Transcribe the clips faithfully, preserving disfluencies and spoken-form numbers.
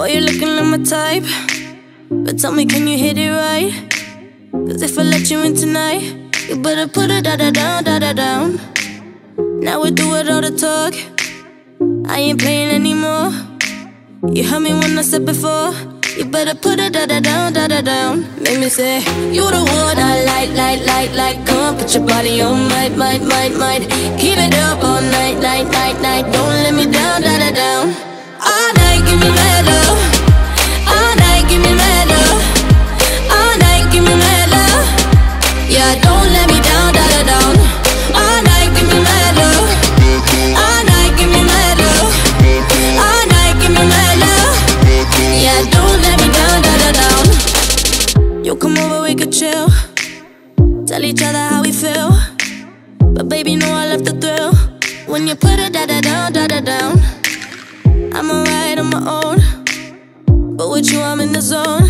Boy, you're looking like my type, but tell me, can you hit it right? Cause if I let you in tonight, you better put it da-da-down, da-da-down. Now we do it all the talk, I ain't playing anymore. You heard me when I said before, you better put it da-da-down, da-da-down. Make me say, you the one I like, like, like, like. Come on, put your body on, might, might, might, might. Keep it up all night, night, night, night. Don't let me down, da-da-down. All night, give me mad love. All night, give me mad love. All night, give me mad love. Yeah, don't let me down, da-da-down. All night, give me mad love. All night, give me mad love. All night, give me mad love. Yeah, don't let me down, da-da-down. You come over, we could chill, tell each other how we feel. But baby, know I love the thrill when you put it da-da-down, da-da-down. I'm alright on my own, but with you I'm in the zone.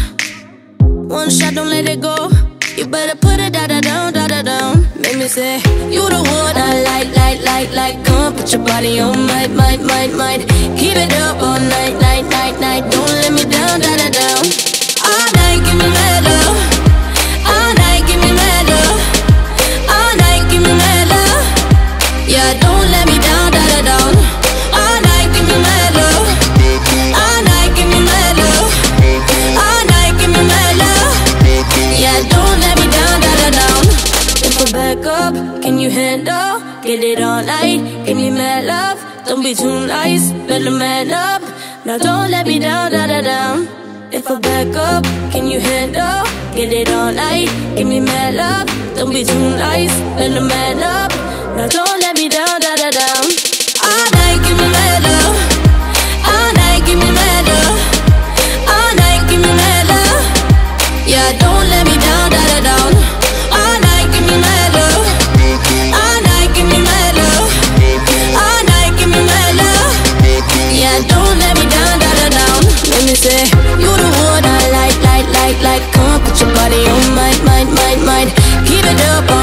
One shot, don't let it go. You better put it da-da-down, da-da-down. Make me say, you the one I like, like, like, like. Come on, put your body on, might, might, might, might. Keep it up all night, night, night, night. Don't let me down, da-da-down. All night, give me mad love. All night, give me mad love. All night, give me mad love. Yeah, don't let me down, da-da-down. All night, give me mad love. All night, give me mad love. All night, give me mad love. Yeah, don't let me down, da-da-down. If I back up, can you handle? Get it all night, give me mad love. Don't be too nice, let the man up. Now don't let me down, da-da-down. If I back up, can you handle? Get it all night, give me mad love. Don't be too nice, let the man up. Now don't let me down, da-da-down. All night, give me mad love. All night, give me mad love. All night, give me mad love. Yeah, don't let me down, da-da-down. All night, give me mad love. All night, give me mad love. All night, give me mad love. Yeah, don't let me down, da-da-down. Let me say, you the one I like, like, like, like. Come on, put your body on, might, might, might, might. Keep it up all